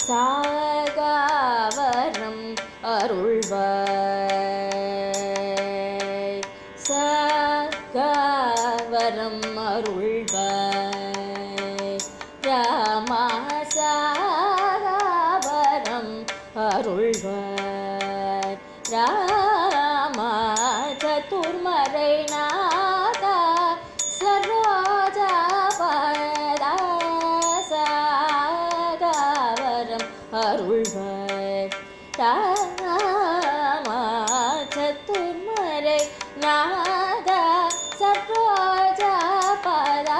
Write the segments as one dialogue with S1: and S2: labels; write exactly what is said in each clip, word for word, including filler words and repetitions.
S1: Saaga Varam Arulvai Saaga Varam Arulvai Rama Saaga Varam Arulvai Rama Chaturmarai Nada Saroja Pada Saaga Varam Arulvai Rama Chaturmarai Nada Saroja Pada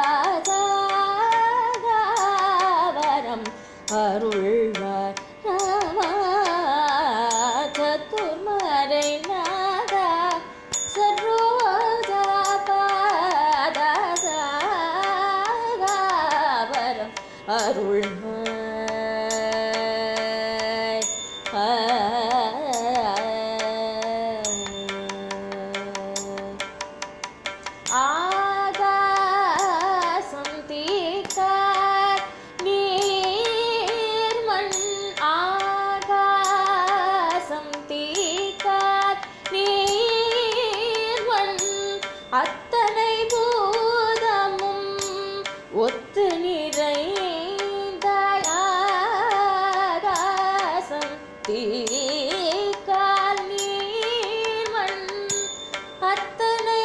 S1: Saaga Varam Arulvai Rama Chaturmarai Nada Saroja Pada Saaga Varam Arulvai ஆகாசம் தீர்த்தார் நீர்மண் ஆகாசம் தீர்த்தார் நீர்மண் அத்தனை பூதமும் ஒத்து நிறைந்தாய் ஆகாசம் தீர்த்தார் நீர்மண் அத்தனை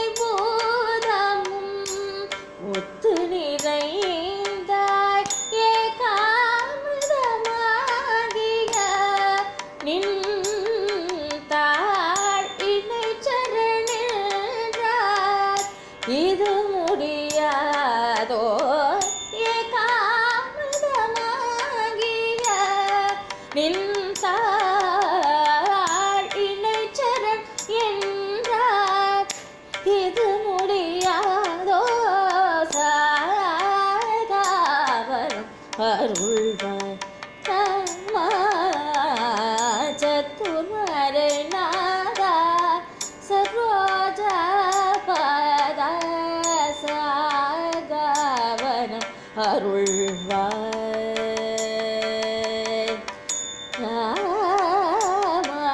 S1: ஒத்து நிறைந்தாய் ஏகாமிதமாகிய நின் தாழ் இணை சரணின்றார் இது முடியாதோ ஏகாமிதமாகிய நின் தாழ் இணை சரண் என்றார் இது முடியாதோ Arulvai Rama Chaturmarai Nada Saroja Pada Saaga Varam Arulvai Rama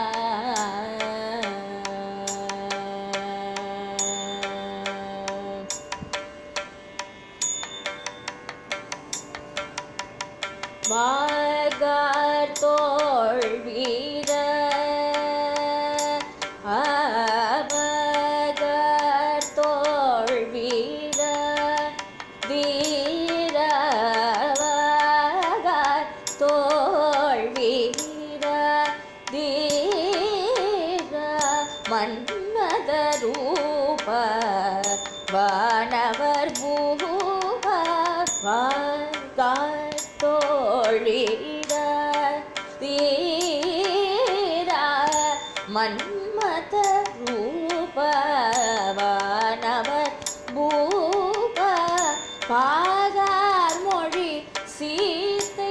S1: Vagar tol vira Vagar tol vira Vira Vagar tol vira Vira Manmada Rupa Vanavar Bhuva Vagar தோழிடா தீரா மன்மத ரூபவானவர் பூப பாகார் மொழி சீதை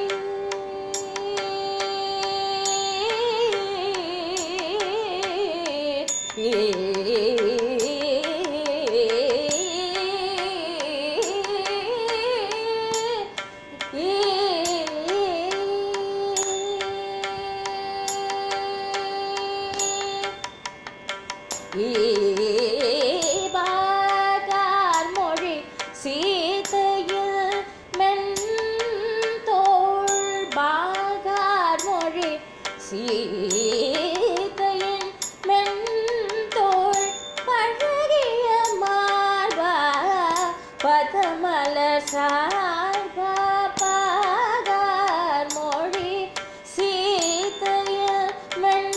S1: பாகார் மொழி சீதையில் மென்தோள் பாகார் மொழி சீதையின் மென்தோள் பழகிய மார்பா பதமலர் சார்பா பாகார் மொழி சீதையில் மென்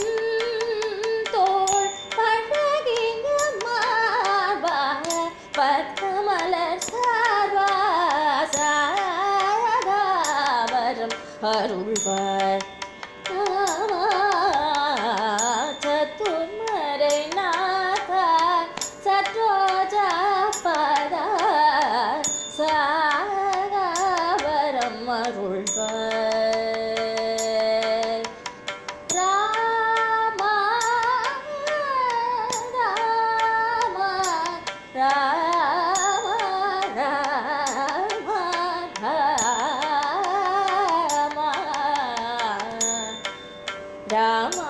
S1: பத்மலர் சார்வா சாகா வரம் அருள்வார் சத்துர்மறை நாதா சத்ரோஜா பதா சாகா வரம் அருள்வார் ராமா ராமா ராமா ராமா ராம